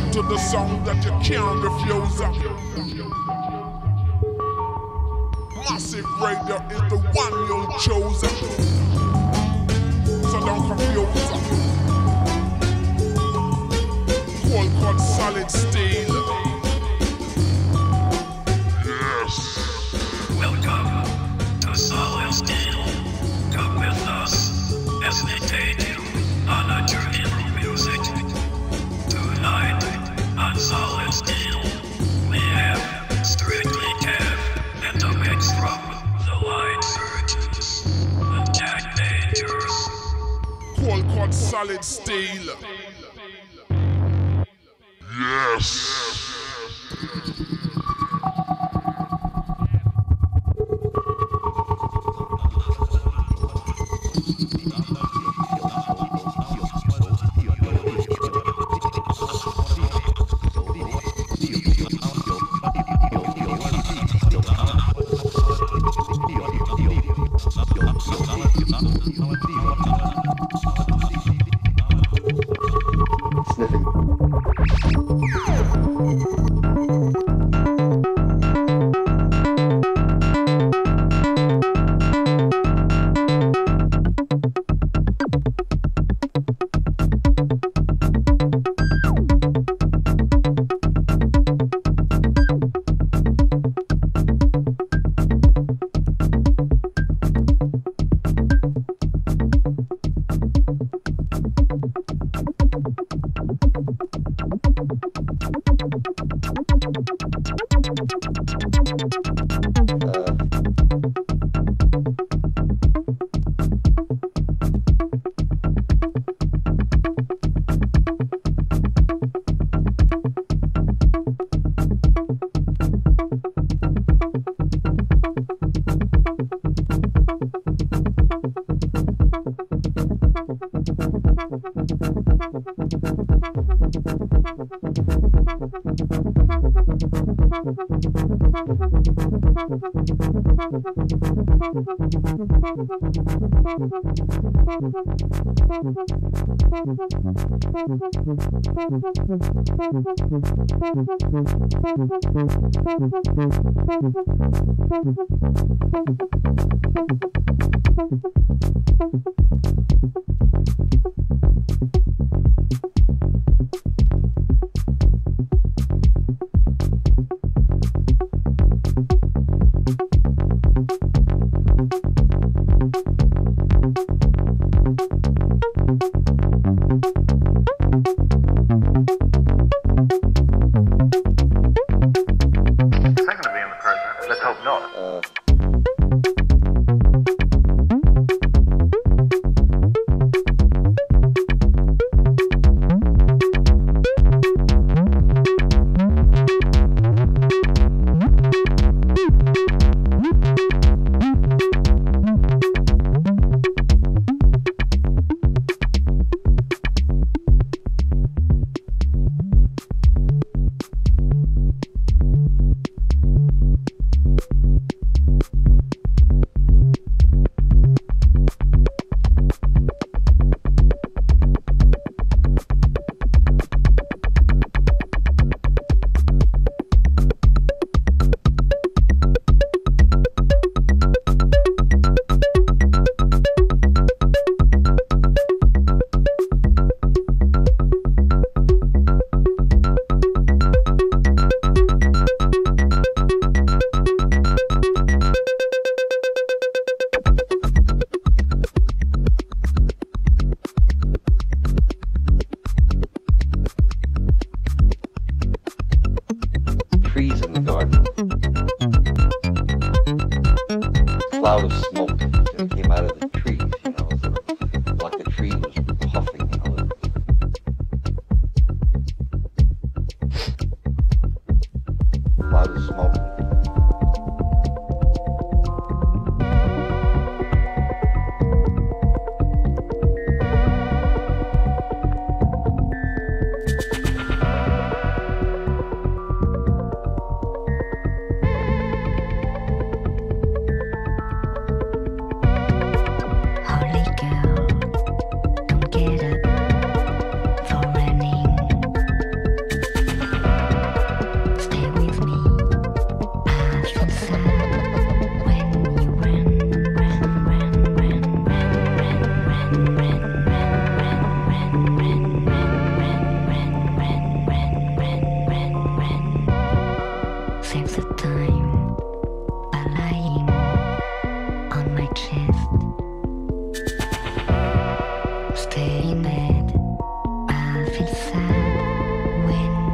to the sound that you can't refuse. Massive Radio is the one you chose. So don't confuse. Cold cut solid steel. Yes. Welcome to Solid Steel. Come with us as we take you on a journey through music. Tonight on Solid Steel, we have Strictly Kev and a mix from the Light Surgeons, the Jack Dangers. Cold cut solid steel. Yes.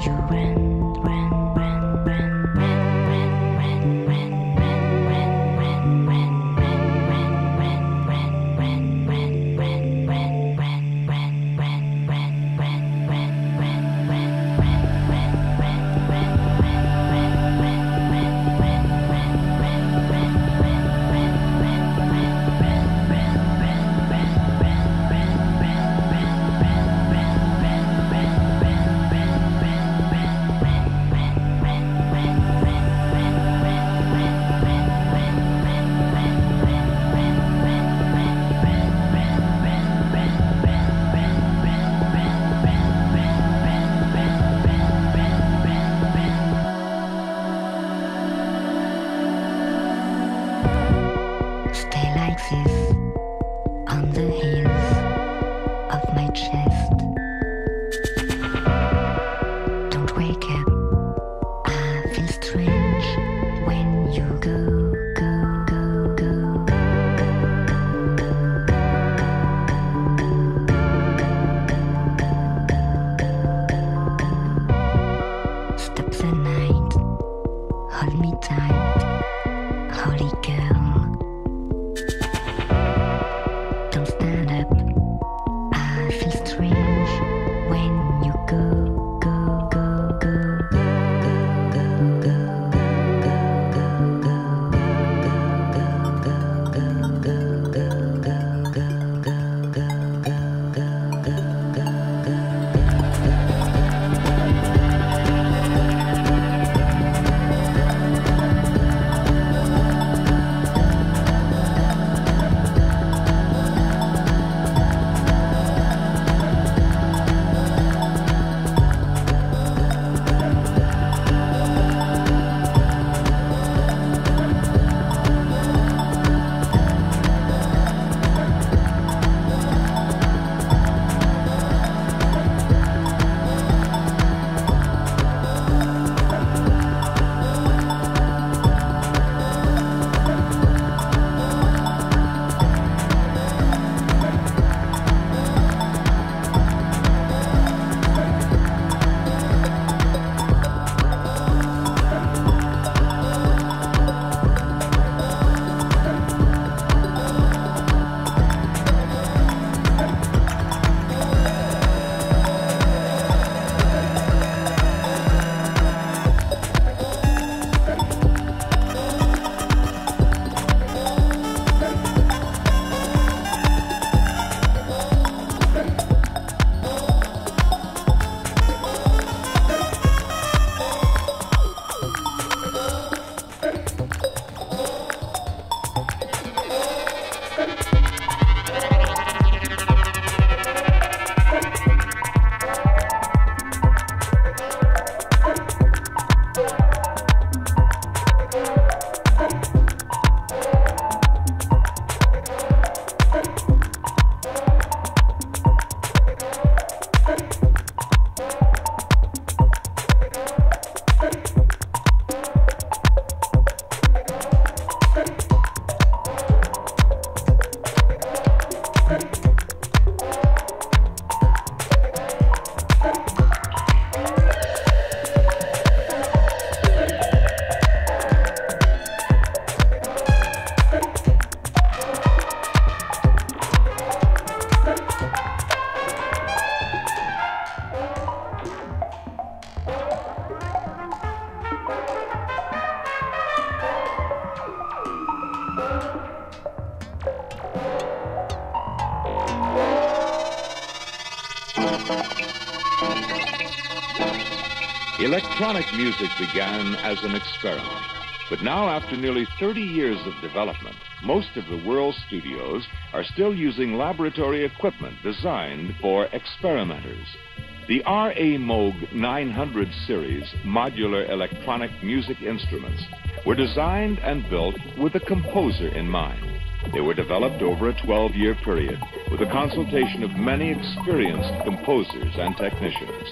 Electronic music began as an experiment, but now after nearly 30 years of development, most of the world's studios are still using laboratory equipment designed for experimenters. The R.A. Moog 900 series modular electronic music instruments were designed and built with a composer in mind. They were developed over a 12-year period with the consultation of many experienced composers and technicians.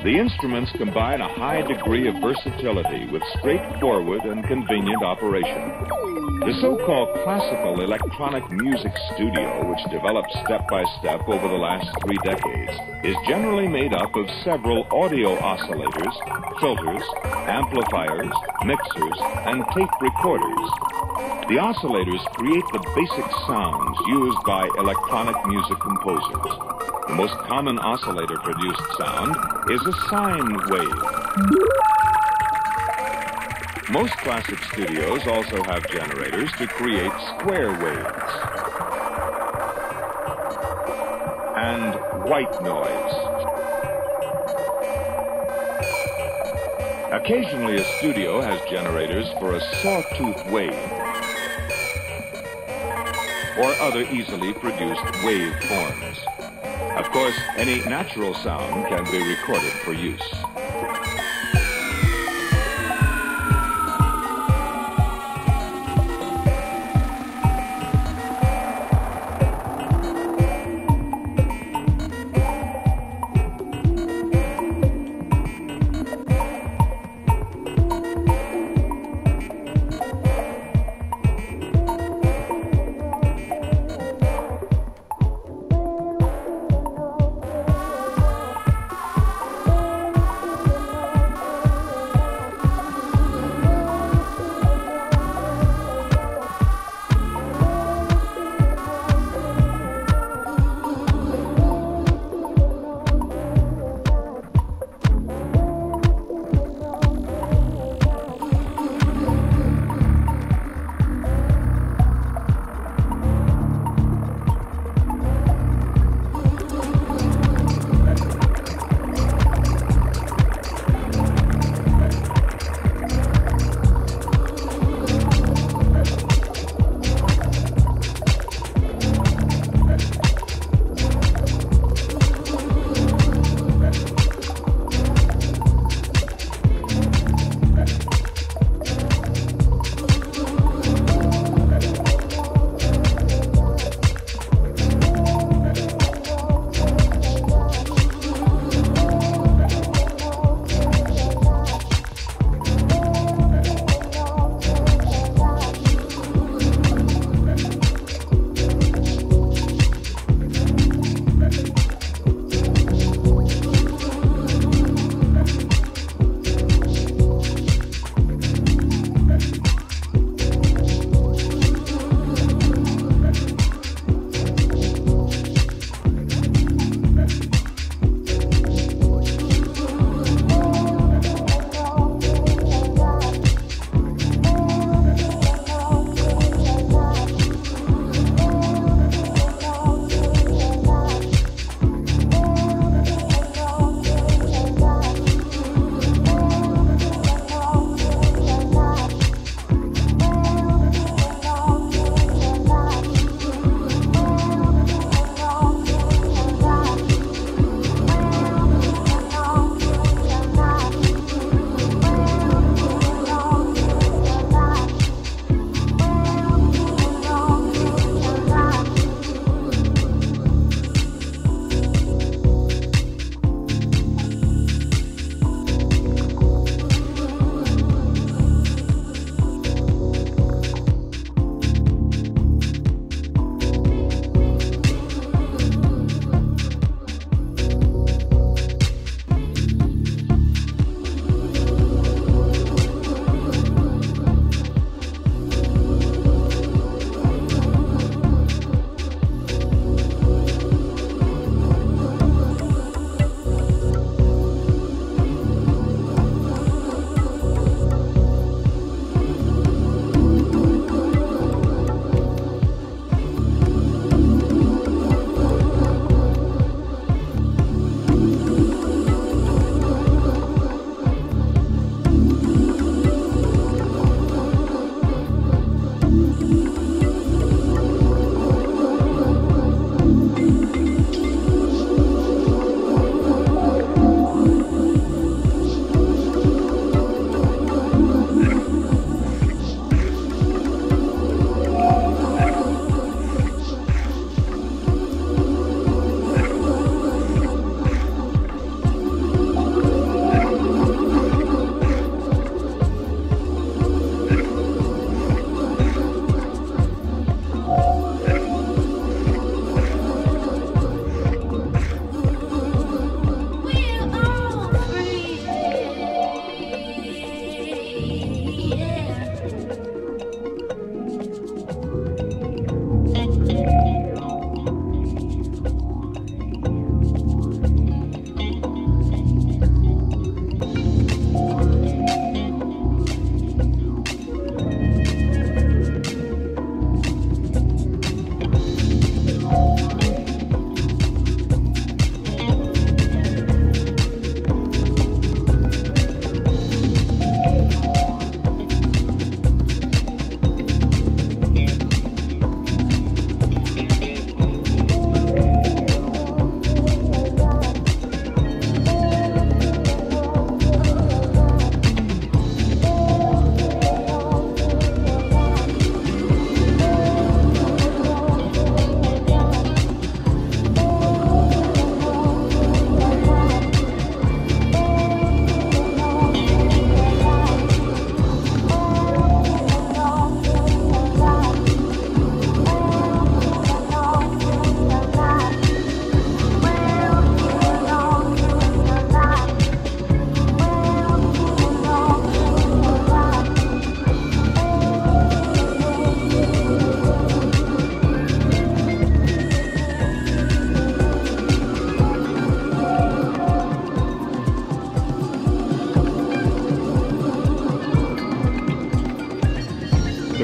The instruments combine a high degree of versatility with straightforward and convenient operation. The so-called classical electronic music studio, which developed step by step over the last 3 decades, is generally made up of several audio oscillators, filters, amplifiers, mixers, and tape recorders. The oscillators create the basic sounds used by electronic music composers. The most common oscillator-produced sound is a sine wave. Most classic studios also have generators to create square waves and white noise. Occasionally, a studio has generators for a sawtooth wave or other easily produced wave forms. Of course, any natural sound can be recorded for use.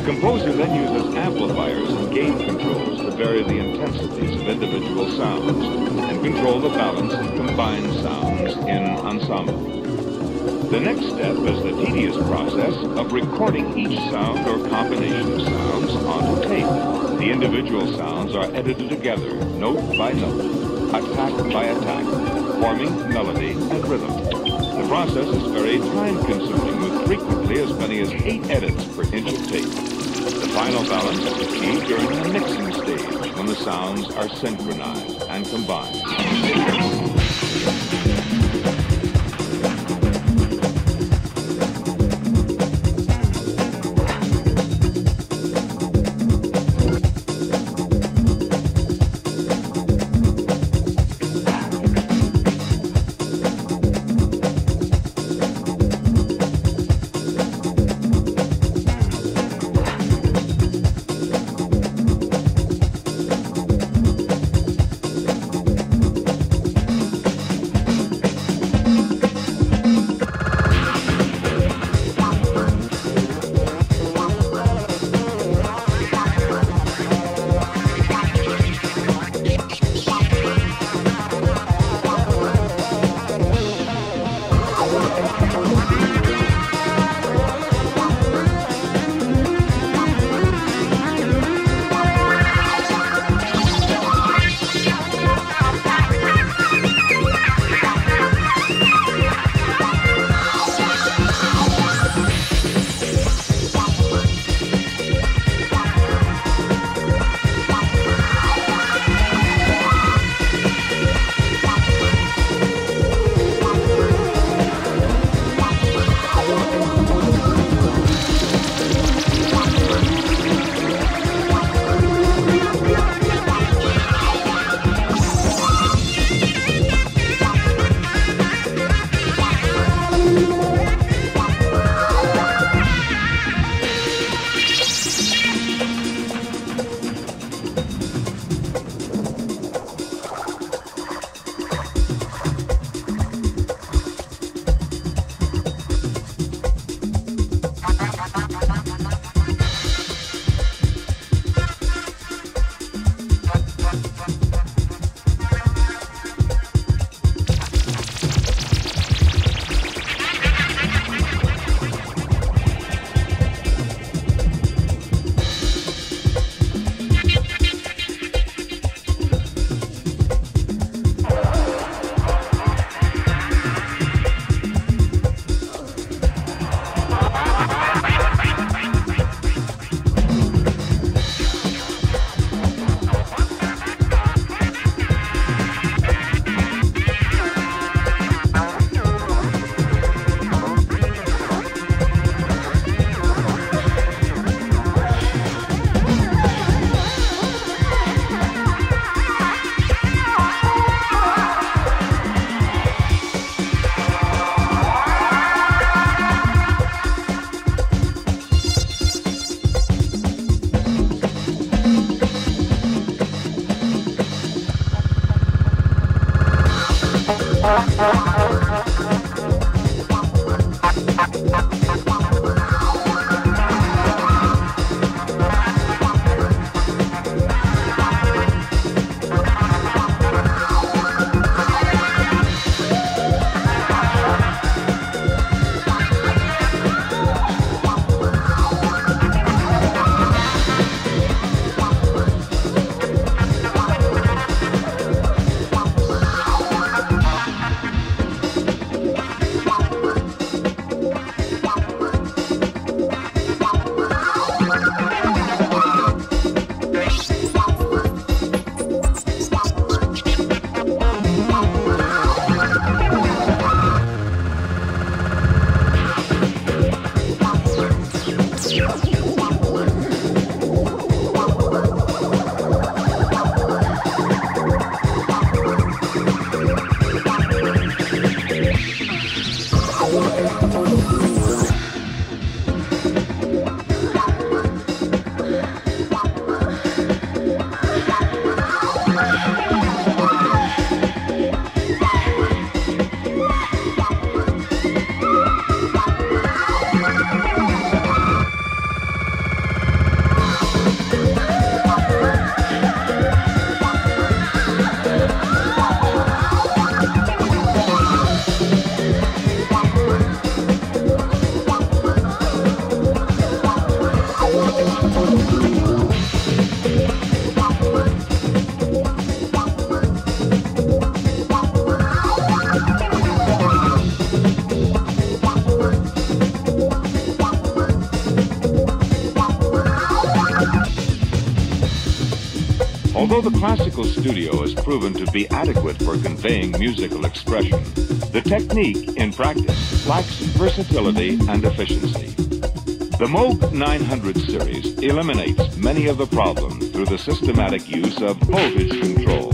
composer then uses amplifiers and gain controls to vary the intensities of individual sounds and control the balance of combined sounds in ensemble. The next step is the tedious process of recording each sound or combination of sounds onto tape. The individual sounds are edited together, note by note, attack by attack, forming melody and rhythm. The process is very time-consuming, with frequently as many as 8 edits per inch of tape. The final balance is achieved during the mixing stage, when the sounds are synchronized and combined. Although the classical studio is proven to be adequate for conveying musical expression, the technique, in practice, lacks versatility and efficiency. The Moog 900 series eliminates many of the problems through the systematic use of voltage control.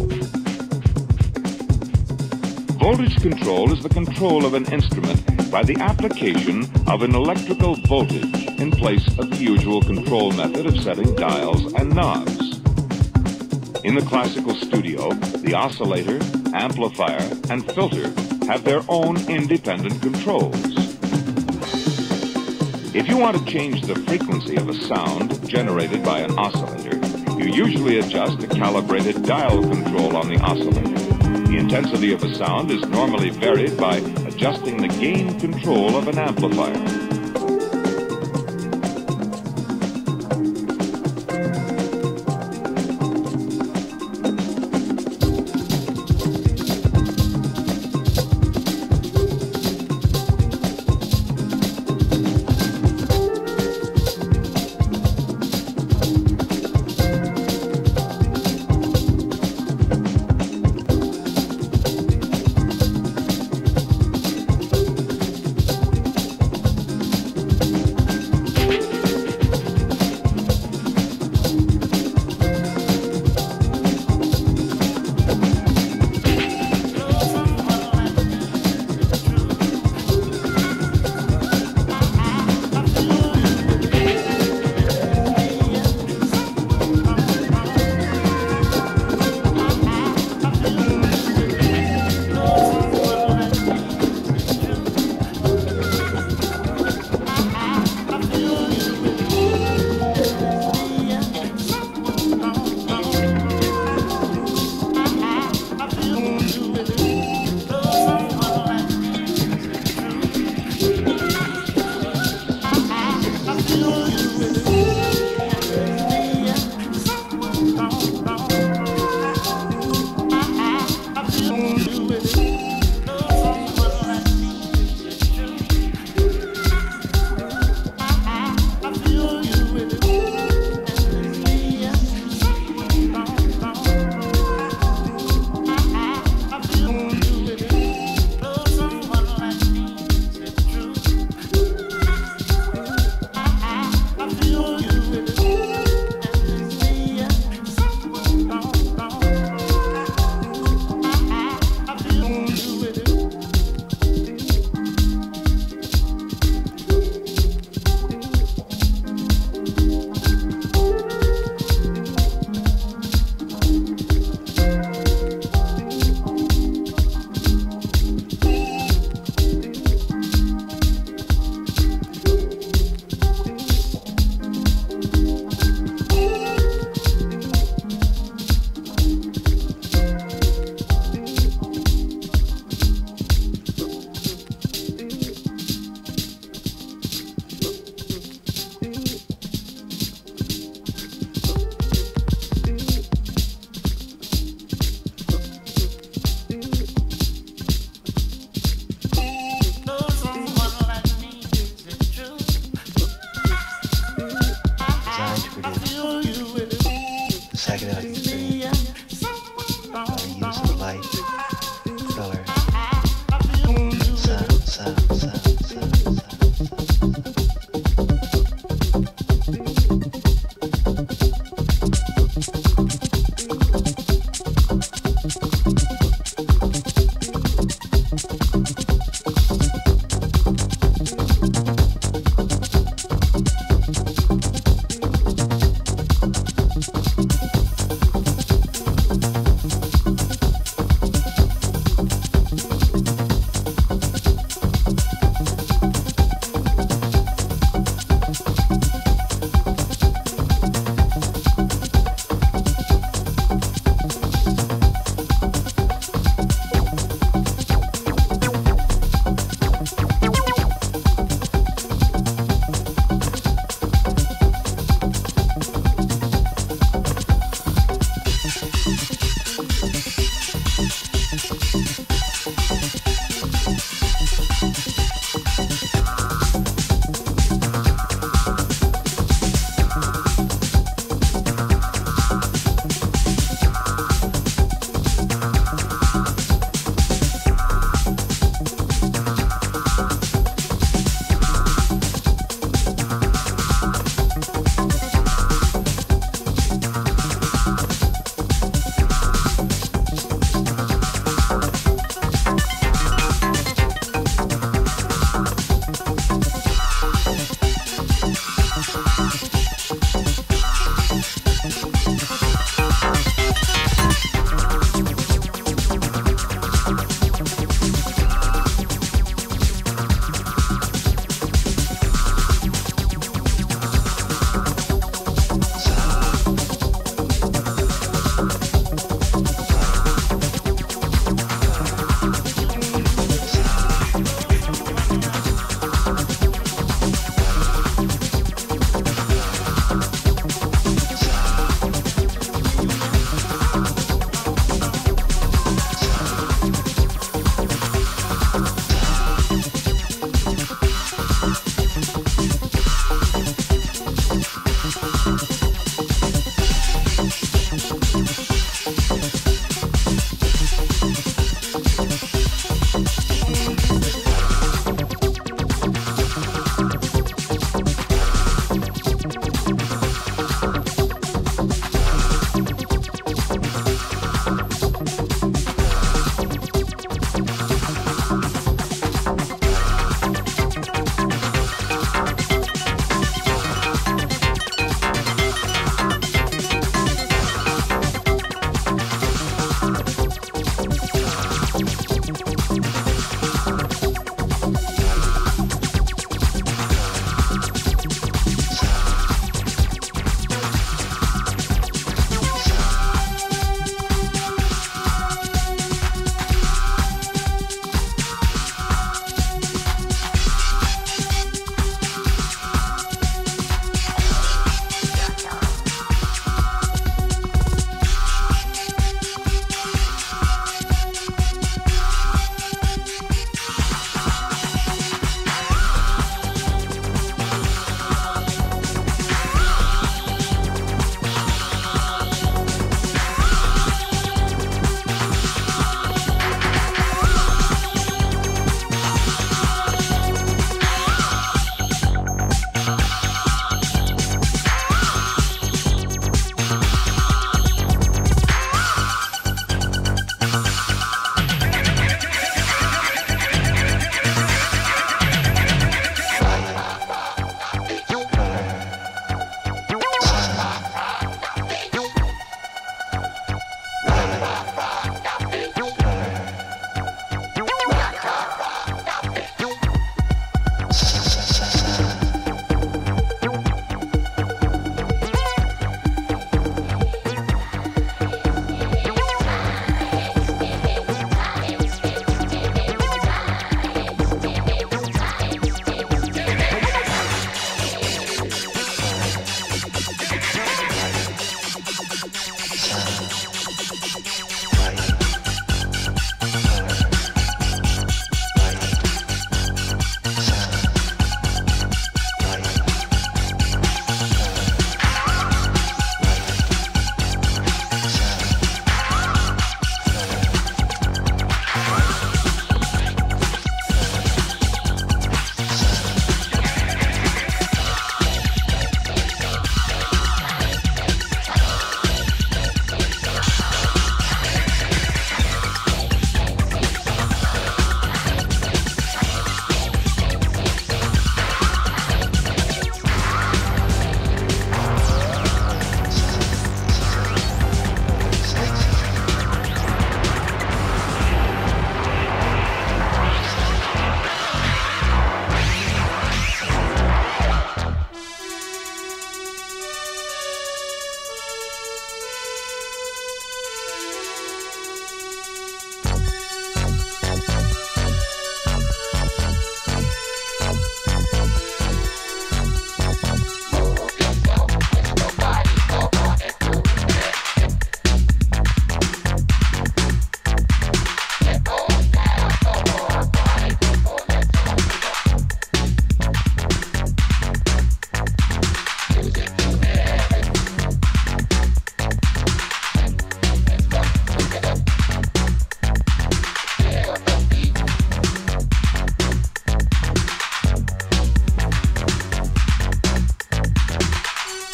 Voltage control is the control of an instrument by the application of an electrical voltage in place of the usual control method of setting dials and knobs. In the classical studio, the oscillator, amplifier, and filter have their own independent controls. If you want to change the frequency of a sound generated by an oscillator, you usually adjust a calibrated dial control on the oscillator. The intensity of a sound is normally varied by adjusting the gain control of an amplifier.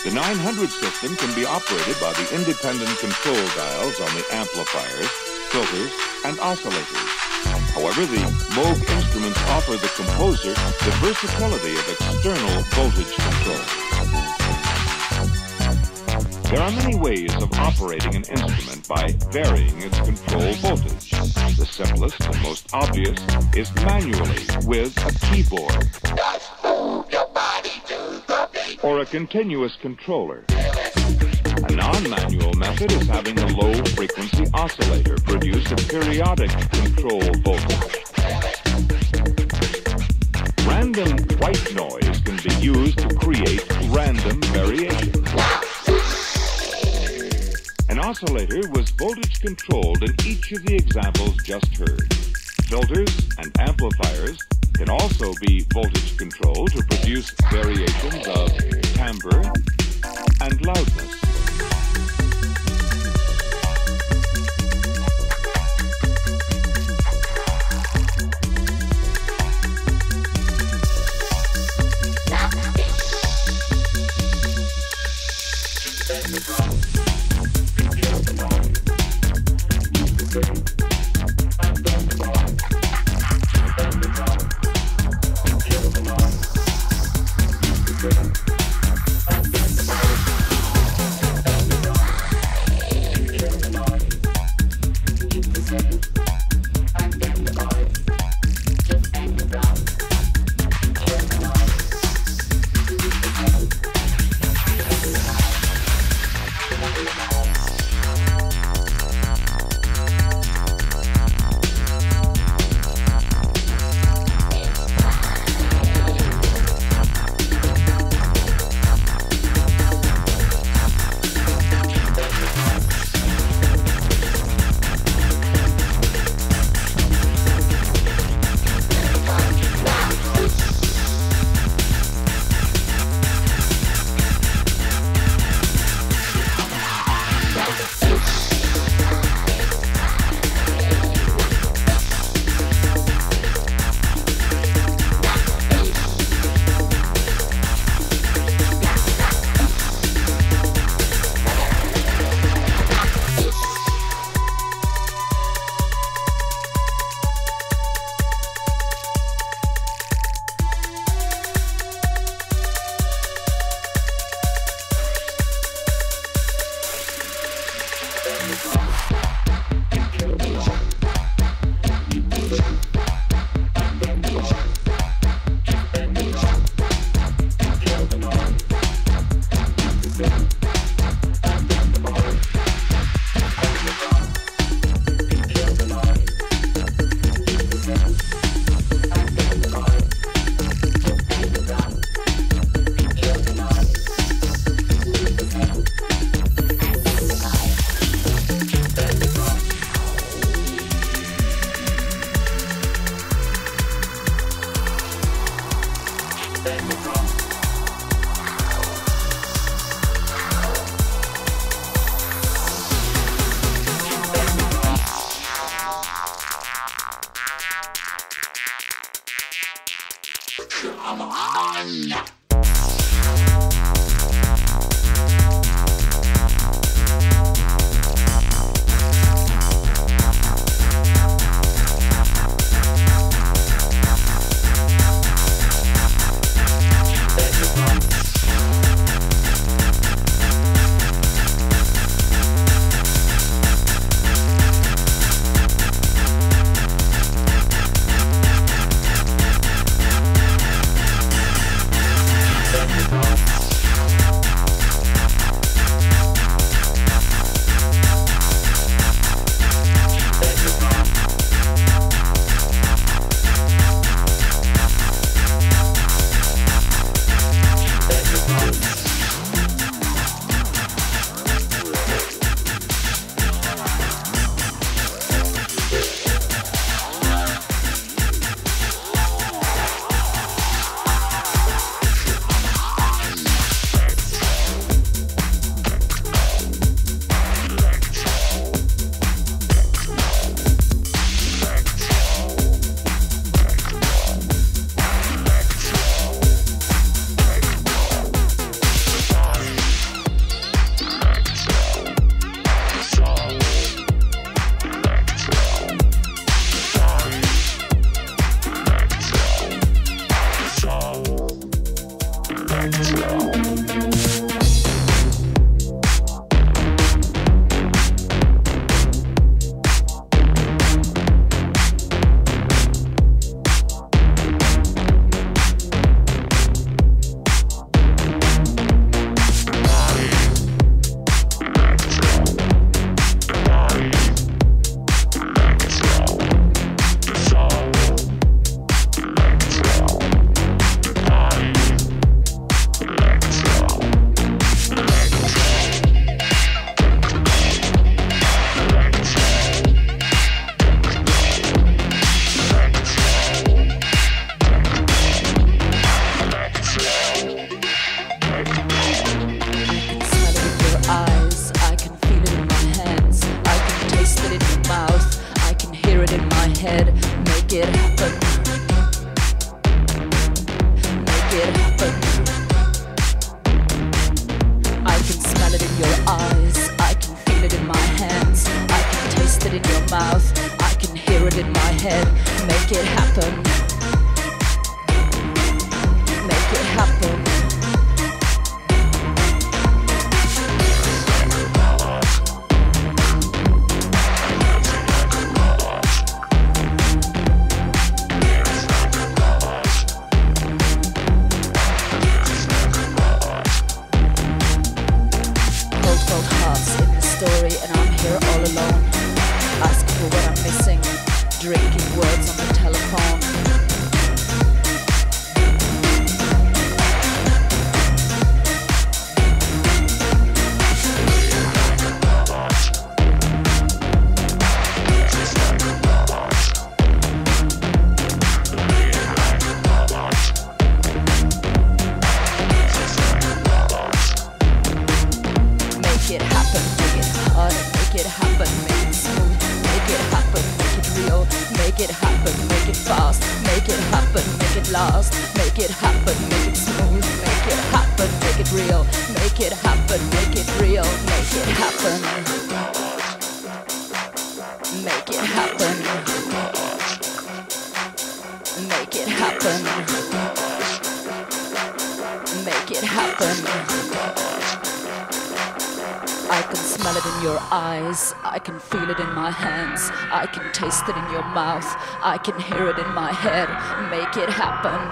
The 900 system can be operated by the independent control dials on the amplifiers, filters, and oscillators. However, the Moog instruments offer the composer the versatility of external voltage control. There are many ways of operating an instrument by varying its control voltage. The simplest and most obvious is manually with a keyboard or a continuous controller. A non-manual method is having a low-frequency oscillator produce a periodic control voltage. Random white noise can be used to create random variations. An oscillator was voltage controlled in each of the examples just heard. Filters and amplifiers can also be voltage controlled to produce variations of timbre and loudness. make it happen, make it real, make it happen. Make it happen. Make it happen. Make it happen. I can smell it in your eyes, I can feel it in my hands, I can taste it in your mouth, I can hear it in my head. Make it happen.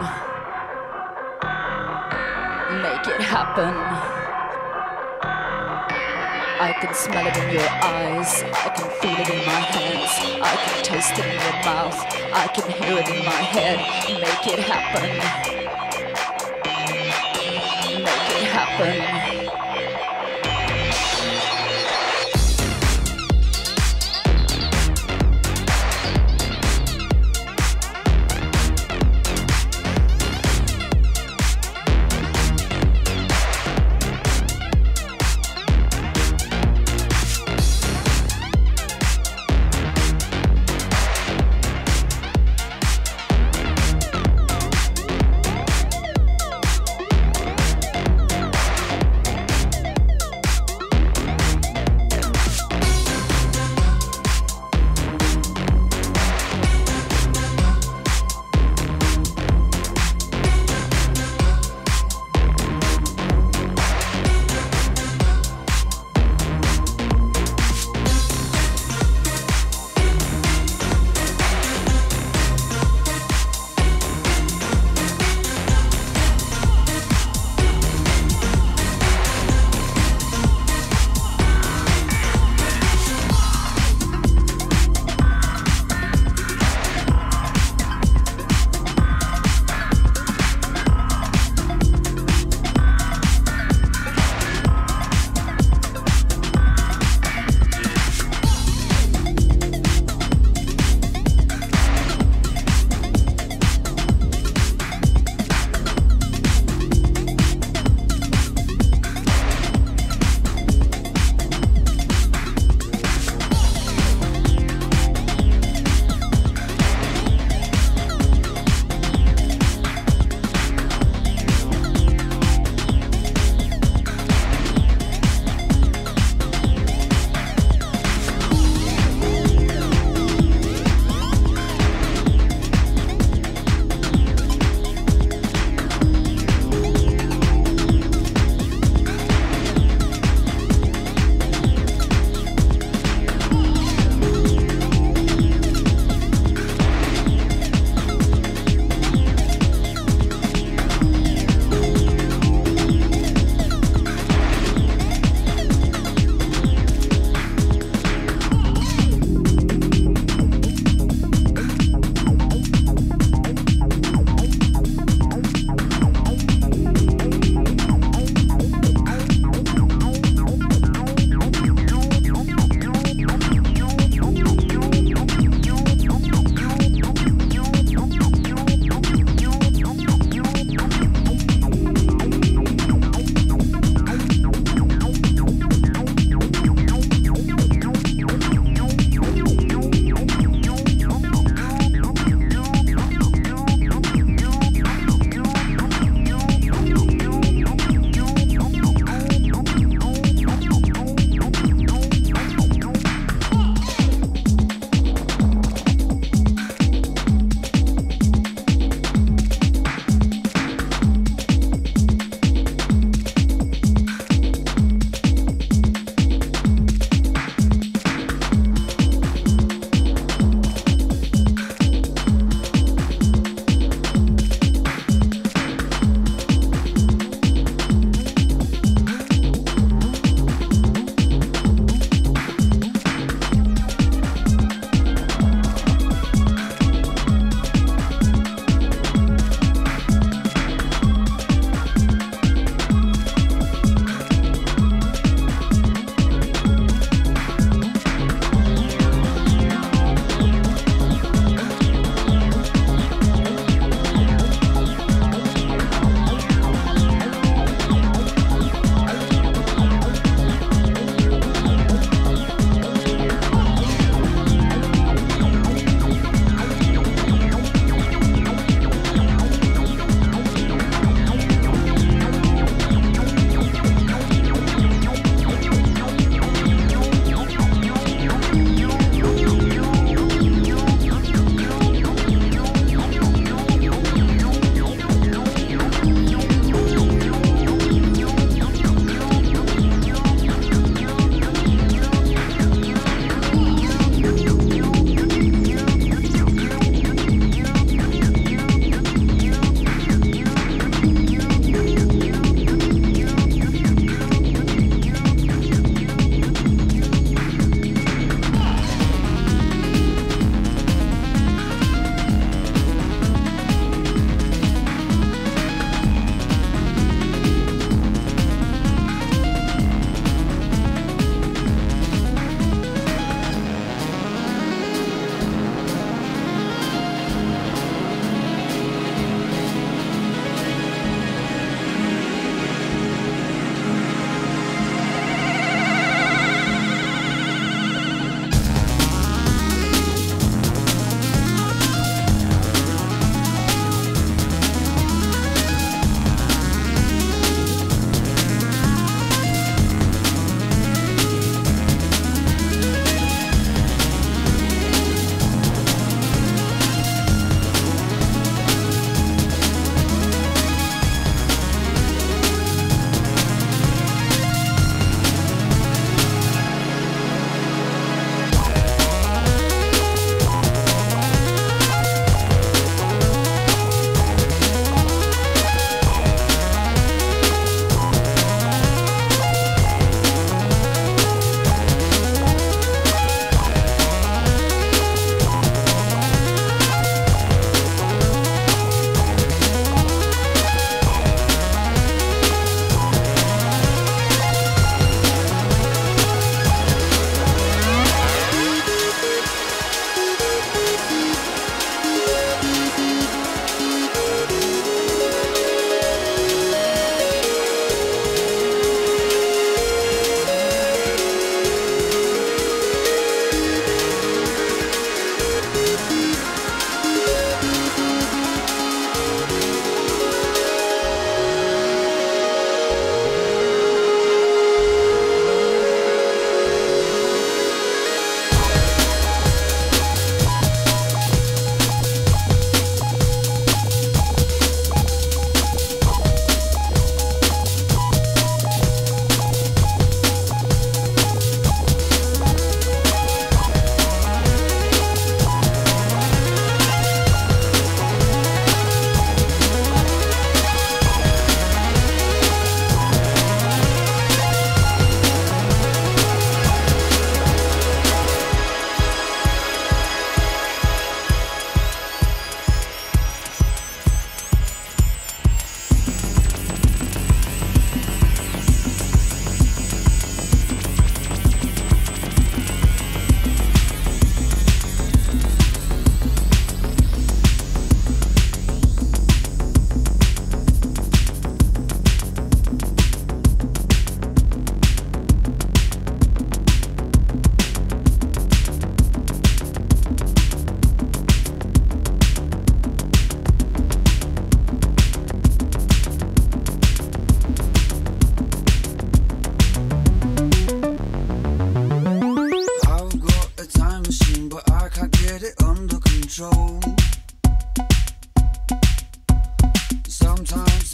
Make it happen. I can smell it in your eyes, I can feel it in my hands, I can taste it in your mouth, I can hear it in my head. Make it happen. Make it happen.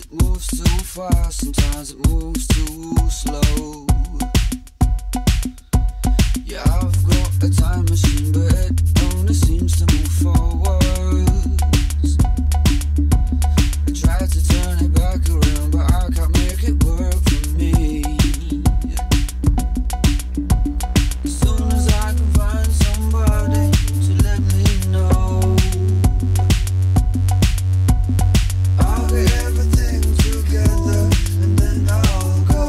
it moves too fast, sometimes it moves too slow. Yeah, I've got a time machine, but it only seems to move forwards. I tried to turn it back around, but I can't make it work for me. As soon as I can find somebody to let me know, I'll get everything together and then I'll go.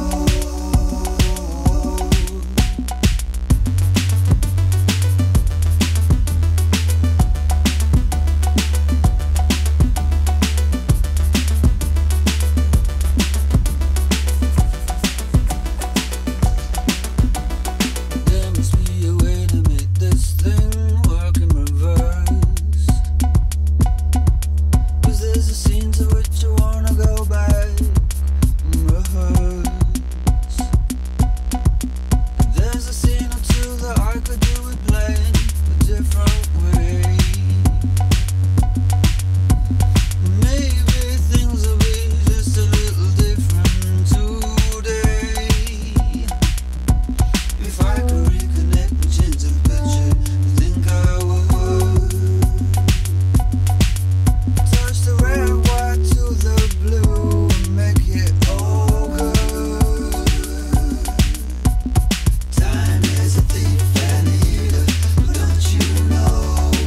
There must be a way to make this thing work in reverse. 'Cause there's a scene to which I wanna go back and rehearse. There's a scene or two that I could do with playing a different way. Maybe things will be just a little different today. If I could reconnect my chin to the picture, I think I would. Touch the red, white to the blue and make it all good. Time is a thief and a healer, don't you know?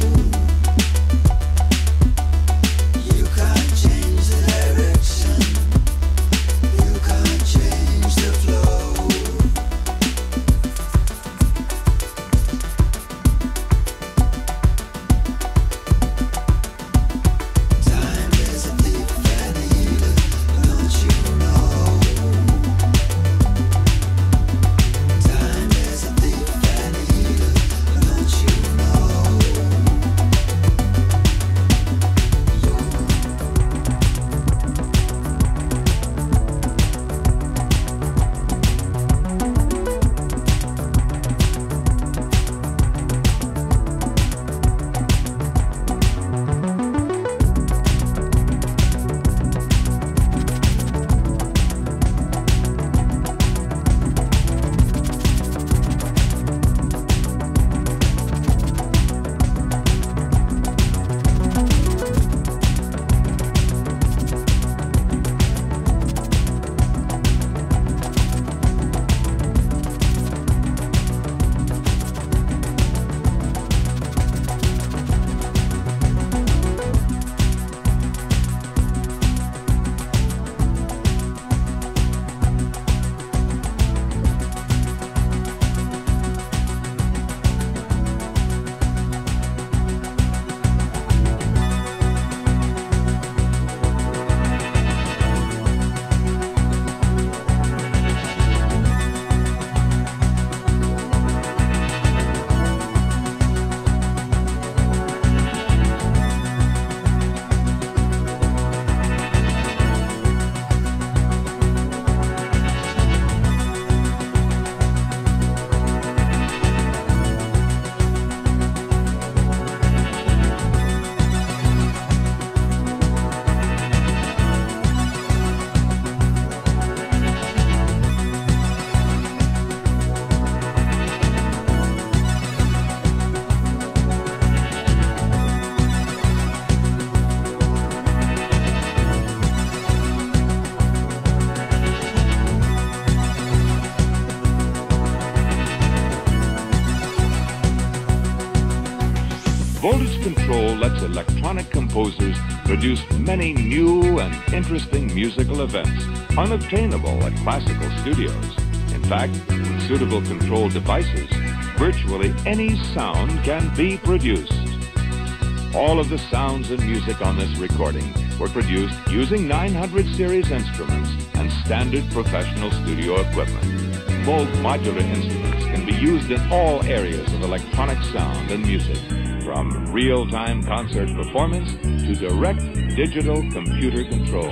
You can't change the direction, you can't change the flow. Time is a thief and a healer, don't you know? Time is a thief and a healer, don't you know? Voltage control lets electronic composers produce many new and interesting musical events unobtainable at classical studios. In fact, with suitable control devices, virtually any sound can be produced. All of the sounds and music on this recording were produced using 900 series instruments and standard professional studio equipment. Moog modular instruments can be used in all areas of electronic sound and music, from real-time concert performance to direct digital computer control.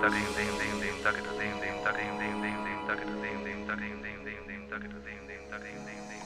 ding